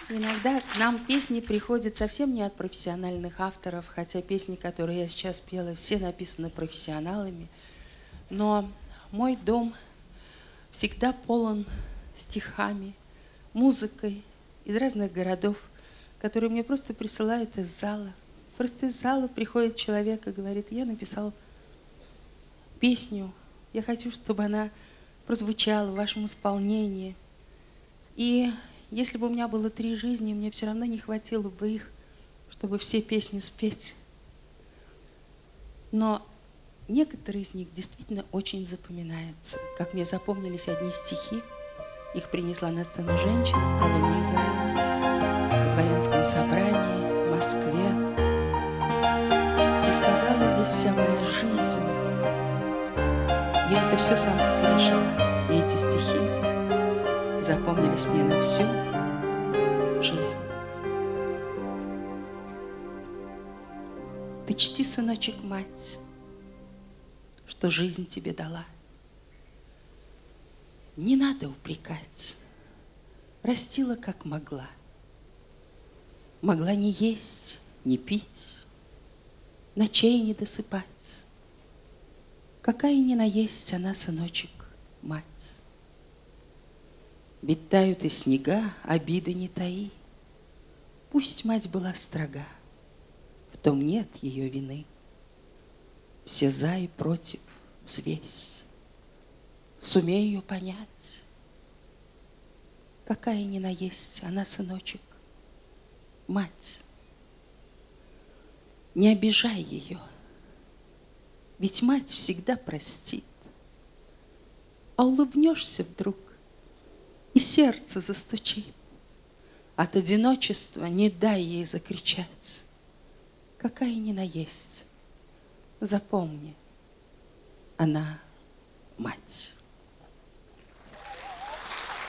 Иногда к нам песни приходят совсем не от профессиональных авторов, хотя песни, которые я сейчас пела, все написаны профессионалами. Но мой дом всегда полон стихами, музыкой из разных городов, которые мне просто присылают из зала. Просто из зала приходит человек и говорит: я написал песню, я хочу, чтобы она прозвучала в вашем исполнении. И если бы у меня было 3 жизни, мне все равно не хватило бы их, чтобы все песни спеть. Но некоторые из них действительно очень запоминаются. Как мне запомнились одни стихи. Их принесла на сцену женщина в колонном зале, в дворянском собрании, в Москве. И сказала: здесь вся моя жизнь. Я это все сама пережила. И эти стихи запомнились мне на всю жизнь. Ты чти, сыночек, мать, что жизнь тебе дала. Не надо упрекать, растила как могла. Могла не есть, не пить, ночей не досыпать. Какая ни наесть она, сыночек, мать. Ведь тают и снега, обиды не таи. Пусть мать была строга, в том нет ее вины. Все за и против взвесь. Сумей ее понять. Какая ни наесть она, сыночек, мать. Не обижай ее, ведь мать всегда простит. А улыбнешься вдруг, и сердце застучит. От одиночества не дай ей закричать. Какая ни наесть, запомни, она мать.